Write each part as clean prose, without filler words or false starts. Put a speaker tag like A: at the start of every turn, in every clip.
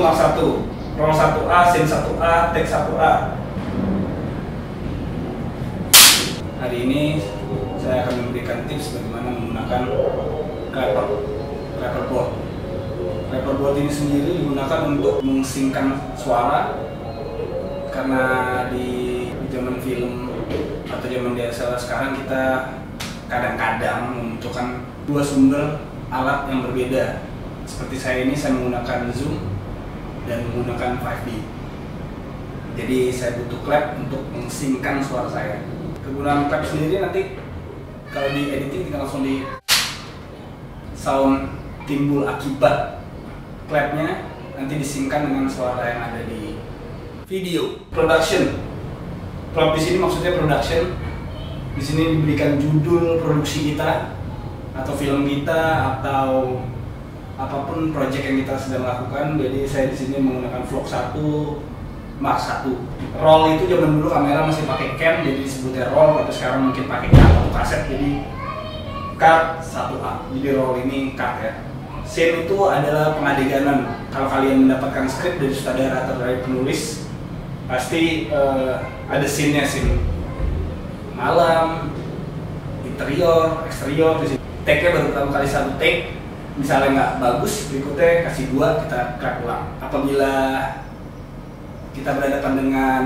A: mark 1, roll 1A, scene 1A, take 1A. Hari ini saya akan memberikan tips bagaimana menggunakan clapperboard. Clapperboard ini sendiri digunakan untuk mengengsingkan suara, karena di zaman film atau zaman DSLR sekarang kita kadang-kadang membutuhkan dua sumber alat yang berbeda. Seperti saya menggunakan Zoom dan menggunakan 5D. Jadi saya butuh clap untuk mengengsingkan suara saya. Kegunaan clap sendiri nanti kalau di editing tinggal langsung di sound timbul akibat clapnya nanti disingkan dengan suara yang ada di video. Production. Clap di sini maksudnya production. Di sini diberikan judul produksi kita atau film kita atau apapun project yang kita sedang lakukan. Jadi saya di sini menggunakan vlog 1 mark 1. Roll itu zaman dulu kamera masih pakai cam, jadi disebutnya roll, atau sekarang mungkin pakai cut atau kaset, jadi cut 1A. Jadi roll ini cut ya. Scene itu adalah pengadeganan. Kalau kalian mendapatkan skrip dari sutradara atau dari penulis, pasti ada scene-nya, scene malam, interior, eksterior. Di sini take-nya baru pertama kali 1 take, misalnya nggak bagus, berikutnya kasih 2, kita clap ulang. Apabila kita berhadapan dengan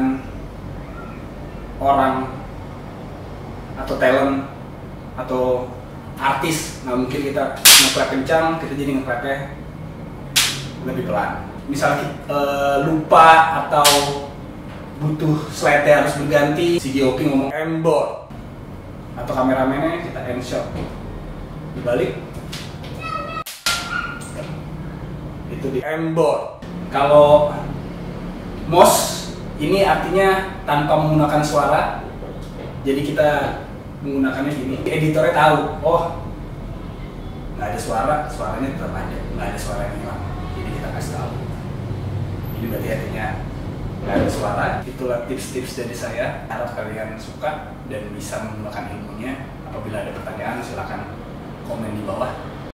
A: orang atau talent atau artis, nggak mungkin kita nge-clap kencang, kita jadi nge-clapnya lebih pelan. Misalnya lupa atau butuh slide-nya harus berganti, si DOP ngomong M-board atau kameramennya kita end-shot, dibalik itu di M-board. Kalau MOS ini artinya tanpa menggunakan suara, jadi kita menggunakannya gini. Editornya tahu, oh nggak ada suara, suaranya tetap ada, nggak ada suara yang hilang. Jadi kita kasih tahu. Ini berarti artinya nggak ada suara. Itulah tips-tips dari saya. Harap kalian suka dan bisa menggunakan ilmunya. Apabila ada pertanyaan, silakan komen di bawah.